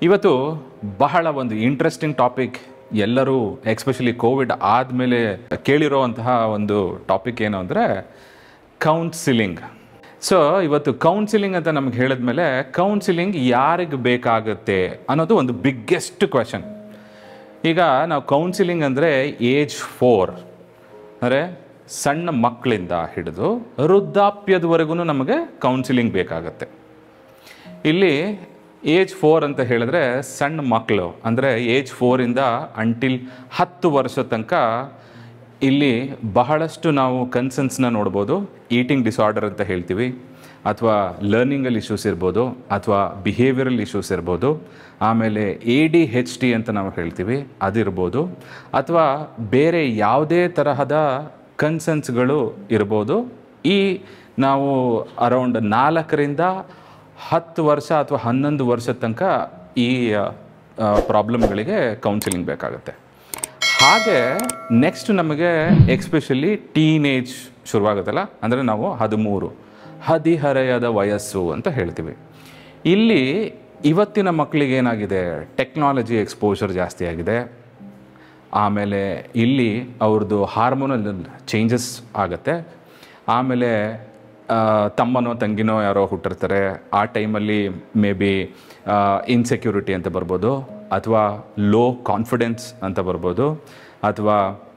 ಇವತ್ತು ಬಹಳ ಒಂದು ಇಂಟ್ರೆಸ್ಟಿಂಗ್ ಟಾಪಿಕ್, ಎಲ್ಲರೂ ಎಕ್ಸ್ಪೆಷಲಿ ಕೋವಿಡ್ ಆದಮೇಲೆ ಕೇಳಿರೋವಂತಹ ಒಂದು ಟಾಪಿಕ್ ಏನು ಅಂದರೆ ಕೌನ್ಸಿಲಿಂಗ್. ಸೊ ಇವತ್ತು ಕೌನ್ಸಿಲಿಂಗ್ ಅಂತ ನಮ್ಗೆ ಹೇಳಿದ್ಮೇಲೆ ಕೌನ್ಸಿಲಿಂಗ್ ಯಾರಿಗೆ ಬೇಕಾಗುತ್ತೆ ಅನ್ನೋದು ಒಂದು ಬಿಗ್ಗೆಸ್ಟ್ ಕ್ವೆಶನ್. ಈಗ ನಾವು ಕೌನ್ಸಿಲಿಂಗ್ ಅಂದರೆ ಏಜ್ 4 ಅಂದರೆ ಸಣ್ಣ ಮಕ್ಕಳಿಂದ ಹಿಡಿದು ವೃದ್ಧಾಪ್ಯದವರೆಗೂ ನಮಗೆ ಕೌನ್ಸಿಲಿಂಗ್ ಬೇಕಾಗತ್ತೆ. ಇಲ್ಲಿ ಏಜ್ 4 ಅಂತ ಹೇಳಿದ್ರೆ ಸಣ್ಣ ಮಕ್ಕಳು ಅಂದರೆ ಏಜ್ 4ಇಂದ ಅಂಟಿಲ್ 10 ವರ್ಷ ತನಕ ಇಲ್ಲಿ ಬಹಳಷ್ಟು ನಾವು ಕನ್ಸರ್ನ್ಸ್ನ ನೋಡ್ಬೋದು. ಈಟಿಂಗ್ ಡಿಸಾರ್ಡರ್ ಅಂತ ಹೇಳ್ತೀವಿ, ಅಥವಾ ಲರ್ನಿಂಗಲ್ ಇಶ್ಯೂಸ್ ಇರ್ಬೋದು, ಅಥವಾ ಬಿಹೇವಿಯರಲ್ ಇಶ್ಯೂಸ್ ಇರ್ಬೋದು, ಆಮೇಲೆ ADHD ಅಂತ ನಾವು ಹೇಳ್ತೀವಿ ಅದಿರ್ಬೋದು, ಅಥವಾ ಬೇರೆ ಯಾವುದೇ ತರಹದ ಕನ್ಸರ್ನ್ಸ್ಗಳು ಇರ್ಬೋದು. ಈ ನಾವು ಅರೌಂಡ್ 4ರಿಂದ 10 ವರ್ಷ ಅಥವಾ 11 ವರ್ಷದ ತನಕ ಈ ಪ್ರಾಬ್ಲಮ್ಗಳಿಗೆ ಕೌನ್ಸಿಲಿಂಗ್ ಬೇಕಾಗುತ್ತೆ. ಹಾಗೆ ನೆಕ್ಸ್ಟ್ ನಮಗೆ ಎಕ್ಸ್ಪೆಷಲಿ ಟೀನೇಜ್ ಶುರುವಾಗುತ್ತಲ್ಲ, ಅಂದರೆ ನಾವು 13 ಹದಿಹರೆಯದ ವಯಸ್ಸು ಅಂತ ಹೇಳ್ತೀವಿ. ಇಲ್ಲಿ ಇವತ್ತಿನ ಮಕ್ಕಳಿಗೆ ಏನಾಗಿದೆ, ಟೆಕ್ನಾಲಜಿ ಎಕ್ಸ್ಪೋಜರ್ ಜಾಸ್ತಿ ಆಗಿದೆ. ಆಮೇಲೆ ಇಲ್ಲಿ ಅವ್ರದ್ದು ಹಾರ್ಮೋನಲ್ ಚೇಂಜಸ್ ಆಗುತ್ತೆ. ಆಮೇಲೆ ತಮ್ಮನೋ ತಂಗಿನೋ ಯಾರೋ ಹುಟ್ಟಿರ್ತಾರೆ, ಆ ಟೈಮಲ್ಲಿ ಮೇ ಬಿ ಇನ್ಸೆಕ್ಯೂರಿಟಿ ಅಂತ ಬರ್ಬೋದು, ಅಥವಾ ಲೋ ಕಾನ್ಫಿಡೆನ್ಸ್ ಅಂತ ಬರ್ಬೋದು, ಅಥವಾ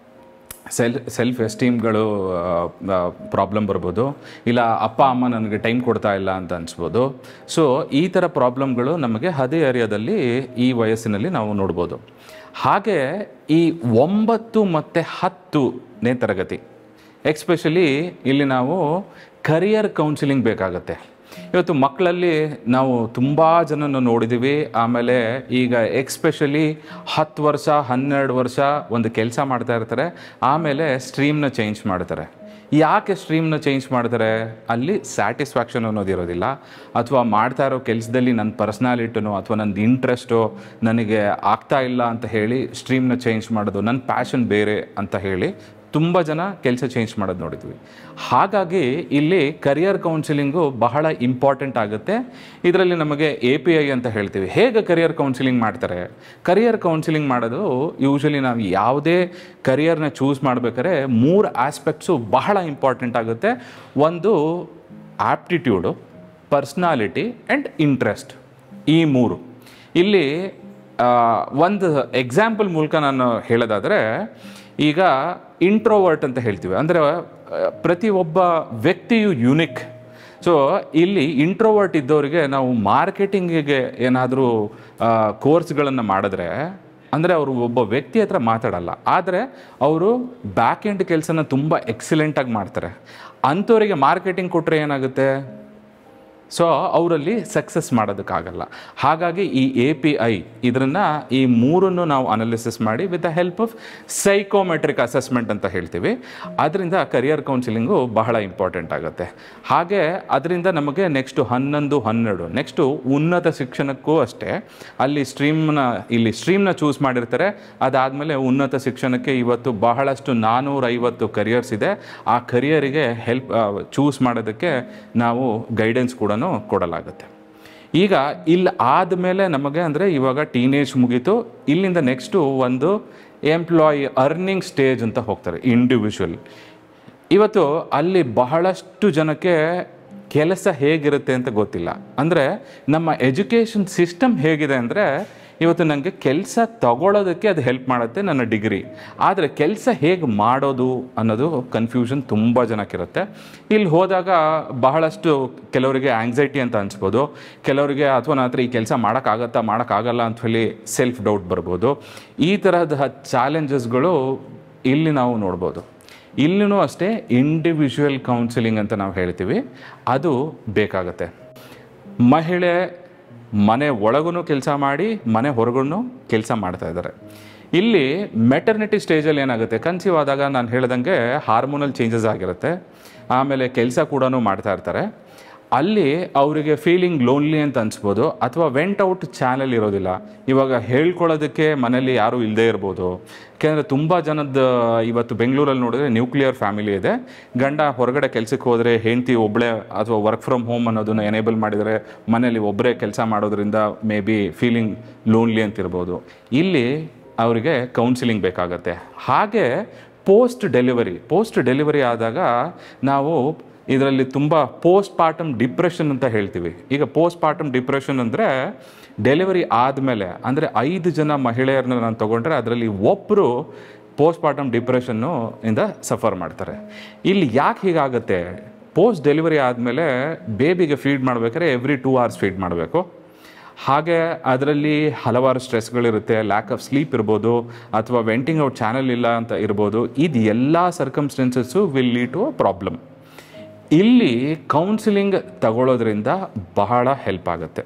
ಸೆಲ್ಫ್ ಎಸ್ಟೀಮ್ಗಳು ಪ್ರಾಬ್ಲಮ್ ಬರ್ಬೋದು, ಇಲ್ಲ ಅಪ್ಪ ಅಮ್ಮ ನನಗೆ ಟೈಮ್ ಕೊಡ್ತಾ ಇಲ್ಲ ಅಂತ ಅನಿಸ್ಬೋದು. ಸೊ ಈ ಥರ ಪ್ರಾಬ್ಲಮ್ಗಳು ನಮಗೆ ಹದಿಹರೆಯದಲ್ಲಿ ಈ ವಯಸ್ಸಿನಲ್ಲಿ ನಾವು ನೋಡ್ಬೋದು. ಹಾಗೆ ಈ 9 ಮತ್ತು 10ನೇ ತರಗತಿ ಎಕ್ಸ್ಪೆಷಲಿ ಇಲ್ಲಿ ನಾವು ಕರಿಯರ್ ಕೌನ್ಸಿಲಿಂಗ್ ಬೇಕಾಗತ್ತೆ. ಇವತ್ತು ಮಕ್ಕಳಲ್ಲಿ ನಾವು ತುಂಬ ಜನನ ನೋಡಿದ್ದೀವಿ. ಆಮೇಲೆ ಈಗ ಎಕ್ಸ್ಪೆಷಲಿ 10 ವರ್ಷ 12 ವರ್ಷ ಒಂದು ಕೆಲಸ ಮಾಡ್ತಾ ಇರ್ತಾರೆ, ಆಮೇಲೆ ಸ್ಟ್ರೀಮ್ನ ಚೇಂಜ್ ಮಾಡ್ತಾರೆ. ಯಾಕೆ ಸ್ಟ್ರೀಮ್ನ ಚೇಂಜ್ ಮಾಡ್ತಾರೆ? ಅಲ್ಲಿ ಸ್ಯಾಟಿಸ್ಫ್ಯಾಕ್ಷನ್ ಅನ್ನೋದಿರೋದಿಲ್ಲ, ಅಥವಾ ಮಾಡ್ತಾ ಇರೋ ಕೆಲಸದಲ್ಲಿ ನನ್ನ ಪರ್ಸ್ನಾಲಿಟಿನೋ ಅಥವಾ ನನ್ನ ಇಂಟ್ರೆಸ್ಟೋ ನನಗೆ ಆಗ್ತಾ ಇಲ್ಲ ಅಂತ ಹೇಳಿ ಸ್ಟ್ರೀಮ್ನ ಚೇಂಜ್ ಮಾಡೋದು, ನನ್ನ ಪ್ಯಾಷನ್ ಬೇರೆ ಅಂತ ಹೇಳಿ ತುಂಬ ಜನ ಕೆಲಸ ಚೇಂಜ್ ಮಾಡೋದು ನೋಡಿದ್ವಿ. ಹಾಗಾಗಿ ಇಲ್ಲಿ ಕರಿಯರ್ ಕೌನ್ಸಿಲಿಂಗು ಬಹಳ ಇಂಪಾರ್ಟೆಂಟ್ ಆಗುತ್ತೆ. ಇದರಲ್ಲಿ ನಮಗೆ API ಅಂತ ಹೇಳ್ತೀವಿ. ಹೇಗೆ ಕರಿಯರ್ ಕೌನ್ಸಿಲಿಂಗ್ ಮಾಡ್ತಾರೆ? ಕರಿಯರ್ ಕೌನ್ಸಿಲಿಂಗ್ ಮಾಡೋದು ಯೂಶಲಿ ನಾವು ಯಾವುದೇ ಕರಿಯರ್ನ ಚೂಸ್ ಮಾಡಬೇಕಾದ್ರೆ 3 ಆಸ್ಪೆಕ್ಟ್ಸು ಬಹಳ ಇಂಪಾರ್ಟೆಂಟ್ ಆಗುತ್ತೆ. ಒಂದು ಆಪ್ಟಿಟ್ಯೂಡು, ಪರ್ಸ್ನಾಲಿಟಿ ಆ್ಯಂಡ್ ಇಂಟ್ರೆಸ್ಟ್. ಈ 3 ಇಲ್ಲಿ ಒಂದು ಎಕ್ಸಾಂಪಲ್ ಮೂಲಕ ನಾನು ಹೇಳೋದಾದರೆ, ಈಗ ಇಂಟ್ರೋವರ್ಟ್ ಅಂತ ಹೇಳ್ತೀವಿ, ಅಂದರೆ ಪ್ರತಿಯೊಬ್ಬ ವ್ಯಕ್ತಿಯು ಯುನಿಕ್. ಸೊ ಇಲ್ಲಿ ಇಂಟ್ರೋವರ್ಟ್ ಇದ್ದವರಿಗೆ ನಾವು ಮಾರ್ಕೆಟಿಂಗಿಗೆ ಏನಾದರೂ ಕೋರ್ಸ್ಗಳನ್ನು ಮಾಡಿದ್ರೆ, ಅಂದರೆ ಅವರು ಒಬ್ಬ ವ್ಯಕ್ತಿ ಹತ್ರ ಮಾತಾಡಲ್ಲ, ಆದರೆ ಅವರು ಬ್ಯಾಕ್ ಎಂಡ್ ಕೆಲಸನ ತುಂಬ ಎಕ್ಸಲೆಂಟಾಗಿ ಮಾಡ್ತಾರೆ. ಅಂಥವರಿಗೆ ಮಾರ್ಕೆಟಿಂಗ್ ಕೊಟ್ಟರೆ ಏನಾಗುತ್ತೆ? ಸೊ ಅವರಲ್ಲಿ ಸಕ್ಸಸ್ ಮಾಡೋದಕ್ಕಾಗಲ್ಲ. ಹಾಗಾಗಿ ಈ API ಇದನ್ನು ಈ 3 ನಾವು ಅನಾಲಿಸಿಸ್ ಮಾಡಿ with the help of psychometric assessment ಅಂತ ಹೇಳ್ತೀವಿ. ಅದರಿಂದ ಕರಿಯರ್ ಕೌನ್ಸಿಲಿಂಗು ಬಹಳ ಇಂಪಾರ್ಟೆಂಟ್ ಆಗುತ್ತೆ. ಹಾಗೆ ಅದರಿಂದ ನಮಗೆ ನೆಕ್ಸ್ಟು 11, 12 ನೆಕ್ಸ್ಟು ಉನ್ನತ ಶಿಕ್ಷಣಕ್ಕೂ ಅಷ್ಟೇ. ಅಲ್ಲಿ ಸ್ಟ್ರೀಮ್ನ ಚೂಸ್ ಮಾಡಿರ್ತಾರೆ. ಅದಾದಮೇಲೆ ಉನ್ನತ ಶಿಕ್ಷಣಕ್ಕೆ ಇವತ್ತು ಬಹಳಷ್ಟು 450 ಕರಿಯರ್ಸ್ ಇದೆ. ಆ ಕರಿಯರಿಗೆ ಚೂಸ್ ಮಾಡೋದಕ್ಕೆ ನಾವು ಗೈಡೆನ್ಸ್ ಕೂಡ ಕೊಡಲಾಗುತ್ತೆ. ಈಗ ಇಲ್ಲಿ ಆದಮೇಲೆ ನಮಗೆ ಅಂದರೆ ಇವಾಗ ಟೀನೇಜ್ ಮುಗೀತು, ಇಲ್ಲಿಂದ ನೆಕ್ಸ್ಟು ಒಂದು ಎಂಪ್ಲಾಯಿ ಅರ್ನಿಂಗ್ ಸ್ಟೇಜ್ ಅಂತ ಹೋಗ್ತಾರೆ, ಇಂಡಿವಿಜುವಲ್. ಇವತ್ತು ಅಲ್ಲಿ ಬಹಳಷ್ಟು ಜನಕ್ಕೆ ಕೆಲಸ ಹೇಗಿರುತ್ತೆ ಅಂತ ಗೊತ್ತಿಲ್ಲ. ಅಂದರೆ ನಮ್ಮ ಎಜುಕೇಷನ್ ಸಿಸ್ಟಮ್ ಹೇಗಿದೆ ಅಂದರೆ, ಇವತ್ತು ನನಗೆ ಕೆಲಸ ತಗೊಳ್ಳೋದಕ್ಕೆ ಅದು ಹೆಲ್ಪ್ ಮಾಡುತ್ತೆ ನನ್ನ ಡಿಗ್ರಿ, ಆದರೆ ಕೆಲಸ ಹೇಗೆ ಮಾಡೋದು ಅನ್ನೋದು ಕನ್ಫ್ಯೂಷನ್ ತುಂಬ ಜನಕ್ಕಿರುತ್ತೆ. ಇಲ್ಲಿ ಹೋದಾಗ ಬಹಳಷ್ಟು ಕೆಲವರಿಗೆ ಆಂಗ್ಸೈಟಿ ಅಂತ ಅನಿಸ್ಬೋದು, ಕೆಲವರಿಗೆ ಅಥವಾ ನನ್ನ ಹತ್ರ ಈ ಕೆಲಸ ಮಾಡೋಕ್ಕಾಗಲ್ಲ ಅಂತ ಹೇಳಿ ಸೆಲ್ಫ್ ಡೌಟ್ ಬರ್ಬೋದು. ಈ ತರಹದ ಚಾಲೆಂಜಸ್ಗಳು ಇಲ್ಲಿ ನಾವು ನೋಡ್ಬೋದು. ಇಲ್ಲಿನೂ ಅಷ್ಟೇ ಇಂಡಿವಿಜುವಲ್ ಕೌನ್ಸಿಲಿಂಗ್ ಅಂತ ನಾವು ಹೇಳ್ತೀವಿ, ಅದು ಬೇಕಾಗತ್ತೆ. ಮಹಿಳೆ ಮನೆ ಒಳಗೂ ಕೆಲಸ ಮಾಡಿ ಮನೆ ಹೊರಗೂ ಕೆಲಸ ಮಾಡ್ತಾ ಇದ್ದಾರೆ. ಇಲ್ಲಿ ಮೆಟರ್ನಿಟಿ ಸ್ಟೇಜಲ್ಲಿ ಏನಾಗುತ್ತೆ, ಕನ್ಸೀವ್ ಆದಾಗ ನಾನು ಹೇಳ್ದಂಗೆ ಹಾರ್ಮೋನಲ್ ಚೇಂಜಸ್ ಆಗಿರುತ್ತೆ. ಆಮೇಲೆ ಕೆಲಸ ಕೂಡ ಮಾಡ್ತಾ ಇರ್ತಾರೆ. ಅಲ್ಲಿ ಅವರಿಗೆ ಫೀಲಿಂಗ್ ಲೋನ್ಲಿ ಅಂತ ಅನ್ಸ್ಬೋದು, ಅಥವಾ ವೆಂಟ್ ಔಟ್ ಚಾನಲ್ ಇರೋದಿಲ್ಲ. ಇವಾಗ ಹೇಳ್ಕೊಳ್ಳೋದಕ್ಕೆ ಮನೇಲಿ ಯಾರೂ ಇಲ್ಲದೇ ಇರ್ಬೋದು. ಯಾಕೆಂದರೆ ತುಂಬ ಜನದ ಇವತ್ತು ಬೆಂಗಳೂರಲ್ಲಿ ನೋಡಿದ್ರೆ ನ್ಯೂಕ್ಲಿಯರ್ ಫ್ಯಾಮಿಲಿ ಇದೆ. ಗಂಡ ಹೊರಗಡೆ ಕೆಲಸಕ್ಕೆ ಹೋದರೆ ಹೆಂಡತಿ ಒಬ್ಬಳೇ ಅಥವಾ ವರ್ಕ್ ಫ್ರಮ್ ಹೋಮ್ ಅನ್ನೋದನ್ನು ಎನೇಬಲ್ ಮಾಡಿದರೆ ಮನೇಲಿ ಒಬ್ಬರೇ ಕೆಲಸ ಮಾಡೋದ್ರಿಂದ ಮೇ ಬಿ ಫೀಲಿಂಗ್ ಲೋನ್ಲಿ ಅಂತ ಇರ್ಬೋದು. ಇಲ್ಲಿ ಅವರಿಗೆ ಕೌನ್ಸಿಲಿಂಗ್ ಬೇಕಾಗತ್ತೆ. ಹಾಗೆ ಪೋಸ್ಟ್ ಡೆಲಿವರಿ ಆದಾಗ ನಾವು ಇದರಲ್ಲಿ ತುಂಬ ಪೋಸ್ಟ್ ಪಾರ್ಟಮ್ ಡಿಪ್ರೆಷನ್ ಅಂತ ಹೇಳ್ತೀವಿ. ಈಗ ಪೋಸ್ಟ್ ಪಾರ್ಟಮ್ ಡಿಪ್ರೆಷನ್ ಅಂದರೆ ಡೆಲಿವರಿ ಆದಮೇಲೆ, ಅಂದರೆ 5 ಜನ ಮಹಿಳೆಯರನ್ನ ನಾನು ತೊಗೊಂಡ್ರೆ ಅದರಲ್ಲಿ ಒಬ್ಬರು ಪೋಸ್ಟ್ ಪಾರ್ಟಮ್ ಡಿಪ್ರೆಷನ್ನು ಇಂದ ಸಫರ್ ಮಾಡ್ತಾರೆ. ಇಲ್ಲಿ ಯಾಕೆ ಹೀಗಾಗುತ್ತೆ? ಪೋಸ್ಟ್ ಡೆಲಿವರಿ ಆದಮೇಲೆ ಬೇಬಿಗೆ ಫೀಡ್ ಮಾಡಬೇಕಾದ್ರೆ ಎವ್ರಿ 2 hours ಫೀಡ್ ಮಾಡಬೇಕು. ಹಾಗೆ ಅದರಲ್ಲಿ ಹಲವಾರು ಸ್ಟ್ರೆಸ್ಗಳಿರುತ್ತೆ. ಲ್ಯಾಕ್ ಆಫ್ ಸ್ಲೀಪ್ ಇರ್ಬೋದು, ಅಥವಾ ವೆಂಟಿಂಗ್ ಔಟ್ ಚಾನಲ್ ಇಲ್ಲ ಅಂತ ಇರ್ಬೋದು. ಇದು ಎಲ್ಲ circumstances will lead to a problem. ಇಲ್ಲಿ ಕೌನ್ಸಿಲಿಂಗ್ ತಗೊಳ್ಳೋದ್ರಿಂದ ಬಹಳ ಹೆಲ್ಪ್ ಆಗುತ್ತೆ.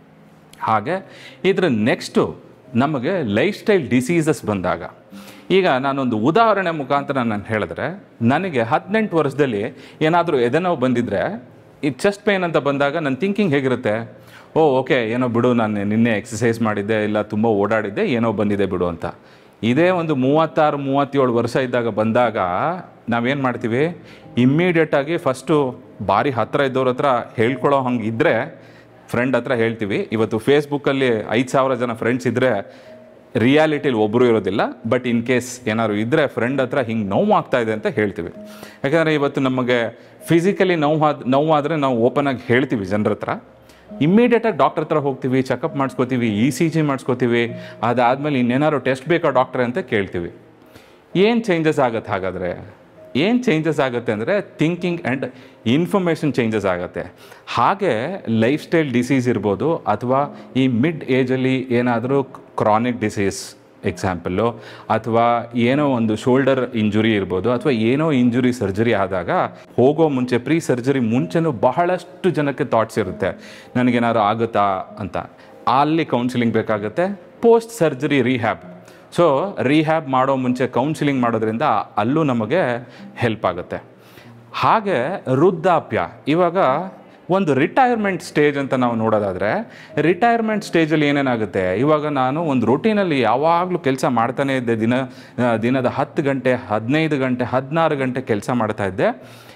ಹಾಗೆ ಇದರ ನೆಕ್ಸ್ಟು ನಮಗೆ ಲೈಫ್ ಸ್ಟೈಲ್ ಡಿಸೀಸಸ್ ಬಂದಾಗ, ಈಗ ನಾನೊಂದು ಉದಾಹರಣೆ ಮುಖಾಂತರ ನಾನು ಹೇಳಿದ್ರೆ, ನನಗೆ 18 ವರ್ಷದಲ್ಲಿ ಏನಾದರೂ ಎದೆನೋವು ಬಂದಿದ್ದರೆ, ಈ ಚೆಸ್ಟ್ ಪೇನ್ ಅಂತ ಬಂದಾಗ ನನ್ನ ಥಿಂಕಿಂಗ್ ಹೇಗಿರುತ್ತೆ? ಓಕೆ, ಏನೋ ಬಿಡು, ನಾನು ನಿನ್ನೆ ಎಕ್ಸಸೈಸ್ ಮಾಡಿದ್ದೆ, ಇಲ್ಲ ತುಂಬ ಓಡಾಡಿದ್ದೆ, ಏನೋ ಬಂದಿದೆ ಬಿಡು ಅಂತ. ಇದೇ ಒಂದು 36-37 ವರ್ಷ ಇದ್ದಾಗ ಬಂದಾಗ ನಾವೇನು ಮಾಡ್ತೀವಿ? ಇಮ್ಮಿಡಿಯೇಟಾಗಿ ಫಸ್ಟು ಭಾರಿ ಹತ್ತಿರ ಇದ್ದವ್ರ ಹತ್ರ ಹೇಳ್ಕೊಳ್ಳೋ ಹಂಗೆ ಇದ್ದರೆ ಫ್ರೆಂಡ್ ಹತ್ರ ಹೇಳ್ತೀವಿ. ಇವತ್ತು ಫೇಸ್ಬುಕ್ಕಲ್ಲಿ 5,000 ಜನ ಫ್ರೆಂಡ್ಸ್ ಇದ್ದರೆ ರಿಯಾಲಿಟಿಲಿ ಒಬ್ಬರು ಇರೋದಿಲ್ಲ. ಬಟ್ ಇನ್ ಕೇಸ್ ಏನಾದ್ರು ಇದ್ದರೆ ಫ್ರೆಂಡ್ ಹತ್ರ ಹಿಂಗೆ ನೋವು ಆಗ್ತಾ ಇದೆ ಅಂತ ಹೇಳ್ತೀವಿ. ಯಾಕಂದರೆ ಇವತ್ತು ನಮಗೆ ಫಿಸಿಕಲಿ ನೋವಾದರೆ ನಾವು ಓಪನ್ ಆಗಿ ಹೇಳ್ತೀವಿ ಜನರ ಹತ್ರ. ಇಮ್ಮಿಡಿಯೇಟಾಗಿ ಡಾಕ್ಟರ್ ಹತ್ರ ಹೋಗ್ತೀವಿ, ಚೆಕಪ್ ಮಾಡಿಸ್ಕೋತೀವಿ, ECG ಮಾಡಿಸ್ಕೋತೀವಿ. ಅದಾದಮೇಲೆ ಇನ್ನೇನಾದ್ರು ಟೆಸ್ಟ್ ಬೇಕಾ ಡಾಕ್ಟ್ರೆ ಅಂತ ಕೇಳ್ತೀವಿ. ಏನು ಚೇಂಜಸ್ ಆಗುತ್ತೆ ಹಾಗಾದರೆ? ಏನು ಚೇಂಜಸ್ ಆಗುತ್ತೆ ಅಂದರೆ ಥಿಂಕಿಂಗ್ ಆ್ಯಂಡ್ ಇನ್ಫಾರ್ಮೇಷನ್ ಚೇಂಜಸ್ ಆಗುತ್ತೆ. ಹಾಗೆ ಲೈಫ್ ಸ್ಟೈಲ್ ಡಿಸೀಸ್ ಇರ್ಬೋದು, ಅಥವಾ ಈ ಮಿಡ್ ಏಜಲ್ಲಿ ಏನಾದರೂ ಕ್ರಾನಿಕ್ ಡಿಸೀಸ್ ಎಕ್ಸಾಂಪಲ್ಲು, ಅಥವಾ ಏನೋ ಒಂದು ಶೋಲ್ಡರ್ ಇಂಜುರಿ ಇರ್ಬೋದು, ಅಥವಾ ಏನೋ ಇಂಜುರಿ ಸರ್ಜರಿ ಆದಾಗ ಹೋಗೋ ಮುಂಚೆ, ಪ್ರೀ ಸರ್ಜರಿ ಮುಂಚೆನೂ ಬಹಳಷ್ಟು ಜನಕ್ಕೆ ಥಾಟ್ಸ್ ಇರುತ್ತೆ, ನನಗೇನಾದ್ರು ಆಗುತ್ತಾ ಅಂತ. ಅಲ್ಲಿ ಕೌನ್ಸಿಲಿಂಗ್ ಬೇಕಾಗುತ್ತೆ. Post surgery rehab, so rehab ಮಾಡೋ ಮುಂಚೆ ಕೌನ್ಸಿಲಿಂಗ್ ಮಾಡೋದ್ರಿಂದ ಅಲ್ಲೂ ನಮಗೆ ಹೆಲ್ಪ್ ಆಗುತ್ತೆ. ಹಾಗೆ ವೃದ್ಧಾಪ್ಯ, ಇವಾಗ ಒಂದು ರಿಟೈರ್ಮೆಂಟ್ ಸ್ಟೇಜ್ ಅಂತ ನಾವು ನೋಡೋದಾದರೆ, ರಿಟೈರ್ಮೆಂಟ್ ಸ್ಟೇಜಲ್ಲಿ ಏನೇನಾಗುತ್ತೆ? ಇವಾಗ ನಾನು ಒಂದು ರೂಟೀನಲ್ಲಿ ಯಾವಾಗಲೂ ಕೆಲಸ ಮಾಡ್ತಾನೇ ಇದ್ದೆ. ದಿನದ 10 ಗಂಟೆ, 15 ಗಂಟೆ, 16 ಗಂಟೆ ಕೆಲಸ ಮಾಡ್ತಾಯಿದ್ದೆ.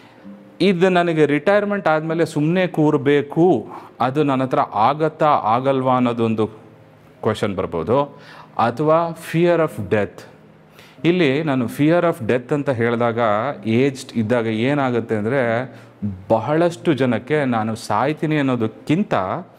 ಇದು ನನಗೆ ರಿಟೈರ್ಮೆಂಟ್ ಆದಮೇಲೆ ಸುಮ್ಮನೆ ಕೂರಬೇಕು, ಅದು ನನ್ನ ಹತ್ರ ಆಗತ್ತಾ ಆಗಲ್ವಾ ಅನ್ನೋದೊಂದು ಕ್ವೆಶನ್ ಬರ್ಬೋದು. ಅಥವಾ ಫಿಯರ್ ಆಫ್ ಡೆತ್. ಇಲ್ಲಿ ನಾನು ಫಿಯರ್ ಆಫ್ ಡೆತ್ ಅಂತ ಹೇಳಿದಾಗ, ಏಜ್ಡ್ ಇದ್ದಾಗ ಏನಾಗುತ್ತೆ ಅಂದರೆ, ಬಹಳಷ್ಟು ಜನಕ್ಕೆ ನಾನು ಸಾಯ್ತೀನಿ ಅನ್ನೋದಕ್ಕಿಂತ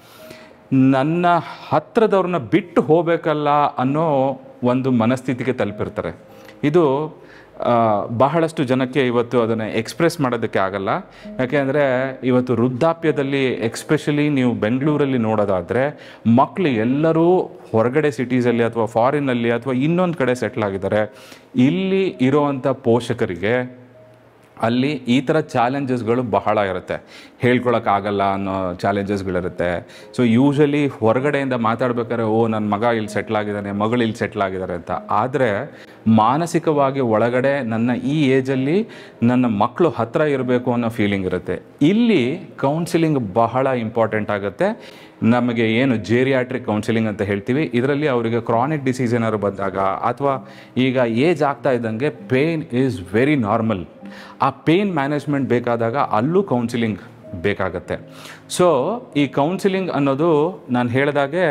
ನನ್ನ ಹತ್ತಿರದವ್ರನ್ನ ಬಿಟ್ಟು ಹೋಗಬೇಕಲ್ಲ ಅನ್ನೋ ಒಂದು ಮನಸ್ಥಿತಿಗೆ ತಲುಪಿರ್ತಾರೆ. ಇದು ಬಹಳಷ್ಟು ಜನಕ್ಕೆ ಇವತ್ತು ಅದನ್ನು ಎಕ್ಸ್ಪ್ರೆಸ್ ಮಾಡೋದಕ್ಕೆ ಆಗಲ್ಲ. ಯಾಕೆಂದರೆ ಇವತ್ತು ವೃದ್ಧಾಪ್ಯದಲ್ಲಿ ಎಕ್ಸ್ಪೆಷಲಿ ನೀವು ಬೆಂಗಳೂರಲ್ಲಿ ನೋಡೋದಾದರೆ, ಮಕ್ಕಳು ಎಲ್ಲರೂ ಹೊರಗಡೆ ಸಿಟೀಸಲ್ಲಿ ಅಥವಾ ಫಾರಿನಲ್ಲಿ ಅಥವಾ ಇನ್ನೊಂದು ಕಡೆ ಸೆಟ್ಲ್ ಆಗಿದ್ದಾರೆ. ಇಲ್ಲಿ ಇರೋವಂಥ ಪೋಷಕರಿಗೆ ಅಲ್ಲಿ ಈ ಥರ ಚಾಲೆಂಜಸ್ಗಳು ಬಹಳ ಇರುತ್ತೆ. ಹೇಳ್ಕೊಳಕ್ಕಾಗಲ್ಲ ಅನ್ನೋ ಚಾಲೆಂಜಸ್ಗಳಿರುತ್ತೆ. ಸೊ ಯೂಶಲಿ ಹೊರಗಡೆಯಿಂದ ಮಾತಾಡ್ಬೇಕಾದ್ರೆ, ನನ್ನ ಮಗ ಇಲ್ಲಿ ಸೆಟ್ಲಾಗಿದ್ದಾನೆ, ಮಗಳು ಇಲ್ಲಿ ಸೆಟ್ಲಾಗಿದ್ದಾರೆ ಅಂತ. ಆದರೆ ಮಾನಸಿಕವಾಗಿ ಒಳಗಡೆ ನನ್ನ ಈ ಏಜಲ್ಲಿ ನನ್ನ ಮಕ್ಕಳು ಹತ್ತಿರ ಇರಬೇಕು ಅನ್ನೋ ಫೀಲಿಂಗ್ ಇರುತ್ತೆ. ಇಲ್ಲಿ ಕೌನ್ಸಿಲಿಂಗ್ ಬಹಳ ಇಂಪಾರ್ಟೆಂಟ್ ಆಗುತ್ತೆ. ನಮಗೆ ಏನು ಜೇರಿಯಾಟ್ರಿಕ್ ಕೌನ್ಸಿಲಿಂಗ್ ಅಂತ ಹೇಳ್ತೀವಿ, ಇದರಲ್ಲಿ ಅವರಿಗೆ ಕ್ರಾನಿಕ್ ಡಿಸೀಸ್ ಏನಾದ್ರು ಬಂದಾಗ, ಅಥವಾ ಈಗ ಏಜ್ ಆಗ್ತಾ ಇದ್ದಂಗೆ ಪೇಯ್ನ್ ಈಸ್ ವೆರಿ ನಾರ್ಮಲ್. ಆ ಪೇಯ್ನ್ ಮ್ಯಾನೇಜ್ಮೆಂಟ್ ಬೇಕಾದಾಗ ಅಲ್ಲೂ ಕೌನ್ಸಿಲಿಂಗ್ ಬೇಕಾಗತ್ತೆ. ಸೊ ಈ ಕೌನ್ಸಿಲಿಂಗ್ ಅನ್ನೋದು ನಾನು ಹೇಳಿದಾಗೆ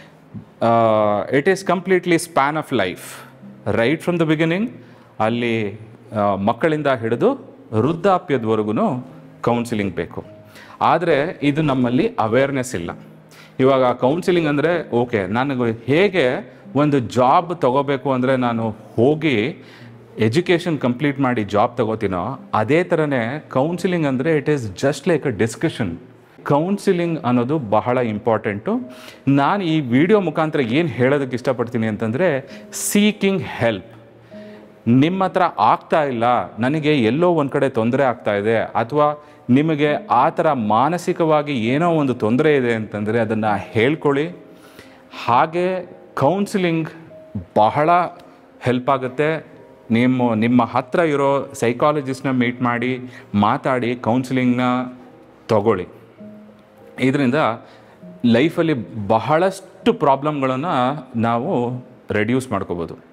it is completely span of life, right from the beginning. ಅಲ್ಲಿ ಮಕ್ಕಳಿಂದ ಹಿಡಿದು ವೃದ್ಧಾಪ್ಯದವರೆಗೂ ಕೌನ್ಸಿಲಿಂಗ್ ಬೇಕು. ಆದರೆ ಇದು ನಮ್ಮಲ್ಲಿ ಅವೇರ್ನೆಸ್ ಇಲ್ಲ. ಇವಾಗ ಕೌನ್ಸಿಲಿಂಗ್ ಅಂದರೆ ಓಕೆ, ನನಗೆ ಹೇಗೆ ಒಂದು ಜಾಬ್ ತಗೋಬೇಕು ಅಂದರೆ ನಾನು ಹೋಗಿ ಎಜುಕೇಷನ್ ಕಂಪ್ಲೀಟ್ ಮಾಡಿ ಜಾಬ್ ತಗೋತೀನೋ, ಅದೇ ಥರನೇ ಕೌನ್ಸಿಲಿಂಗ್ ಅಂದರೆ it is just like a discussion. Counselling ಅನ್ನೋದು ಬಹಳ ಇಂಪಾರ್ಟೆಂಟು. ನಾನು ಈ ವಿಡಿಯೋ ಮುಖಾಂತರ ಏನು ಹೇಳೋದಕ್ಕೆ ಇಷ್ಟಪಡ್ತೀನಿ ಅಂತಂದರೆ, ಸೀಕಿಂಗ್ ಹೆಲ್ಪ್. ನಿಮ್ಮ ಹತ್ರ ಆಗ್ತಾ ಇಲ್ಲ, ನನಗೆ ಎಲ್ಲೋ ಒಂದು ಕಡೆ ತೊಂದರೆ ಆಗ್ತಾ ಇದೆ, ಅಥವಾ ನಿಮಗೆ ಆ ಥರ ಮಾನಸಿಕವಾಗಿ ಏನೋ ಒಂದು ತೊಂದರೆ ಇದೆ ಅಂತಂದರೆ ಅದನ್ನು ಹೇಳ್ಕೊಳ್ಳಿ. ಹಾಗೆ ಕೌನ್ಸಿಲಿಂಗ್ ಬಹಳ ಹೆಲ್ಪ್ ಆಗುತ್ತೆ. ನಿಮ್ಮ ಹತ್ತಿರ ಇರೋ ಸೈಕಾಲಜಿಸ್ಟ್ನ ಮೀಟ್ ಮಾಡಿ ಮಾತಾಡಿ ಕೌನ್ಸಿಲಿಂಗ್ನ ತಗೊಳ್ಳಿ. ಇದರಿಂದ ಲೈಫಲ್ಲಿ ಬಹಳಷ್ಟು ಪ್ರಾಬ್ಲಮ್ಗಳನ್ನು ನಾವು ರೆಡ್ಯೂಸ್ ಮಾಡ್ಕೋಬೋದು.